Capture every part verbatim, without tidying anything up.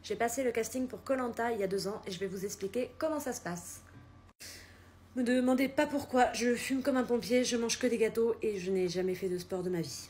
J'ai passé le casting pour koh lanta il y a deux ans et je vais vous expliquer comment ça se passe. Me demandez pas pourquoi, je fume comme un pompier, je mange que des gâteaux et je n'ai jamais fait de sport de ma vie.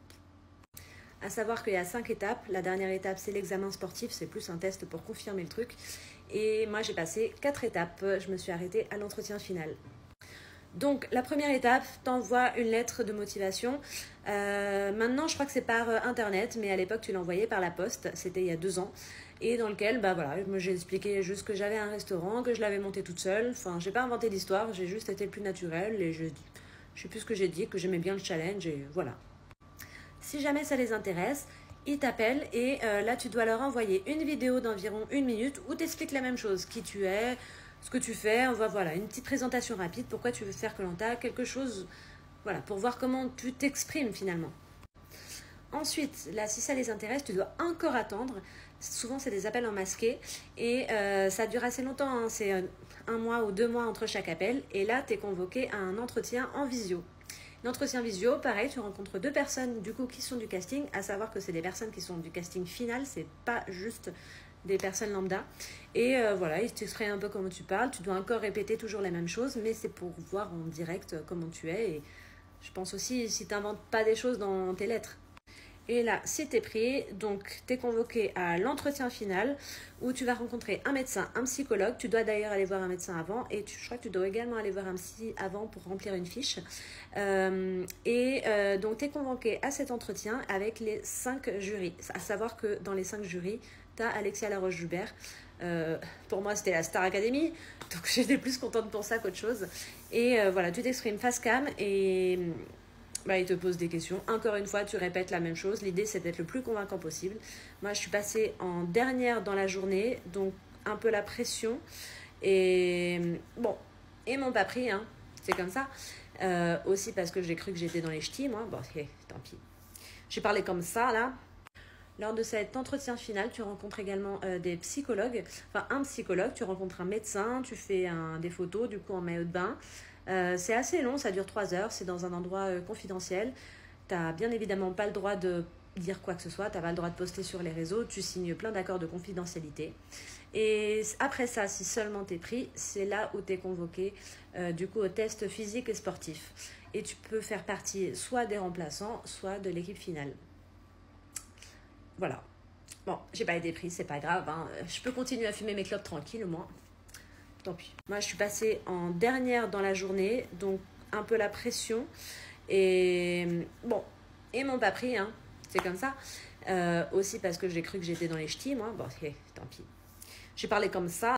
À savoir qu'il y a cinq étapes. La dernière étape, c'est l'examen sportif, c'est plus un test pour confirmer le truc. Et moi, j'ai passé quatre étapes. Je me suis arrêtée à l'entretien final. Donc, la première étape, t'envoies une lettre de motivation. Euh, maintenant, je crois que c'est par Internet, mais à l'époque, tu l'envoyais par la poste. C'était il y a deux ans. Et dans lequel, bah voilà, moi j'ai expliqué juste que j'avais un restaurant, que je l'avais monté toute seule. Enfin, j'ai pas inventé l'histoire, j'ai juste été le plus naturel et je, je sais plus ce que j'ai dit, que j'aimais bien le challenge et voilà. Si jamais ça les intéresse, ils t'appellent et euh, là, tu dois leur envoyer une vidéo d'environ une minute où tu expliques la même chose, qui tu es, ce que tu fais. On va, voilà, une petite présentation rapide, pourquoi tu veux faire koh lanta, quelque chose, voilà, pour voir comment tu t'exprimes finalement. Ensuite, là, si ça les intéresse, tu dois encore attendre. Souvent, c'est des appels en masqué et euh, ça dure assez longtemps. Hein. C'est euh, un mois ou deux mois entre chaque appel. Et là, tu es convoqué à un entretien en visio. L'entretien visio, pareil, tu rencontres deux personnes du coup qui sont du casting, à savoir que c'est des personnes qui sont du casting final, c'est pas juste des personnes lambda. Et euh, voilà, ils t'expliquent un peu comment tu parles. Tu dois encore répéter toujours la même chose, mais c'est pour voir en direct comment tu es. Et je pense aussi si tu n'inventes pas des choses dans tes lettres. Et là, si tu es pris, donc tu es convoqué à l'entretien final où tu vas rencontrer un médecin, un psychologue. Tu dois d'ailleurs aller voir un médecin avant et tu, je crois que tu dois également aller voir un psy avant pour remplir une fiche. Euh, et euh, donc tu es convoqué à cet entretien avec les cinq jurys. À savoir que dans les cinq jurys, tu as Alexia Laroche-Joubert. Euh, pour moi, c'était la Star Academy, donc j'étais plus contente pour ça qu'autre chose. Et euh, voilà, tu t'exprimes face cam et... Bah, il te pose des questions. Encore une fois, tu répètes la même chose. L'idée, c'est d'être le plus convaincant possible. Moi, je suis passée en dernière dans la journée, donc un peu la pression. Et bon, ils m'ont pas pris, hein. C'est comme ça. Euh, aussi parce que j'ai cru que j'étais dans les ch'tis, moi. Bon, okay, tant pis. J'ai parlé comme ça, là. Lors de cet entretien final, tu rencontres également euh, des psychologues, enfin un psychologue, tu rencontres un médecin, tu fais un, des photos du coup en maillot de bain. Euh, c'est assez long, ça dure trois heures, c'est dans un endroit euh, confidentiel. Tu n'as bien évidemment pas le droit de dire quoi que ce soit, tu n'as pas le droit de poster sur les réseaux, tu signes plein d'accords de confidentialité. Et après ça, si seulement tu es pris, c'est là où tu es convoqué euh, du coup au test physique et sportif. Et tu peux faire partie soit des remplaçants, soit de l'équipe finale. Voilà. Bon, j'ai pas été prise, c'est pas grave. Hein. Je peux continuer à fumer mes clopes tranquille au moins. Tant pis. Moi, je suis passée en dernière dans la journée, donc un peu la pression. Et bon, ils m'ont pas pris, hein. C'est comme ça. Euh, aussi parce que j'ai cru que j'étais dans les ch'tis, moi. Bon, okay, tant pis. J'ai parlé comme ça.